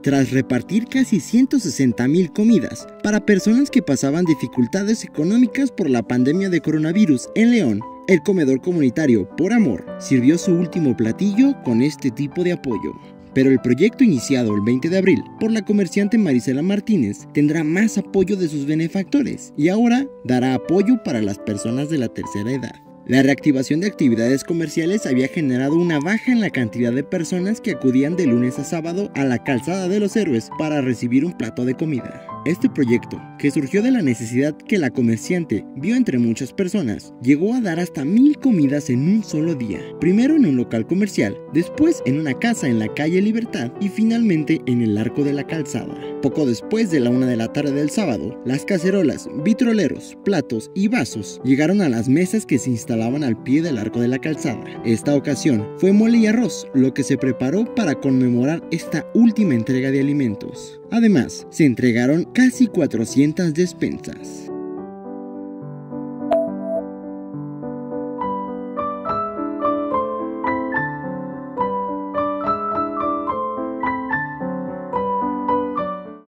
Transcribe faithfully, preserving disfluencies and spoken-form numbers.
tras repartir casi ciento sesenta mil comidas para personas que pasaban dificultades económicas por la pandemia de coronavirus en León. El comedor comunitario Por Amor sirvió su último platillo con este tipo de apoyo. Pero el proyecto iniciado el veinte de abril por la comerciante Marisela Martínez tendrá más apoyo de sus benefactores y ahora dará apoyo para las personas de la tercera edad. La reactivación de actividades comerciales había generado una baja en la cantidad de personas que acudían de lunes a sábado a la Calzada de los Héroes para recibir un plato de comida. Este proyecto, que surgió de la necesidad que la comerciante vio entre muchas personas, llegó a dar hasta mil comidas en un solo día, primero en un local comercial, después en una casa en la calle Libertad y finalmente en el Arco de la Calzada. Poco después de la una de la tarde del sábado, las cacerolas, vitroleros, platos y vasos llegaron a las mesas que se instalaban al pie del Arco de la Calzada. Esta ocasión fue mole y arroz, lo que se preparó para conmemorar esta última entrega de alimentos. Además, se entregaron casi cuatrocientas despensas.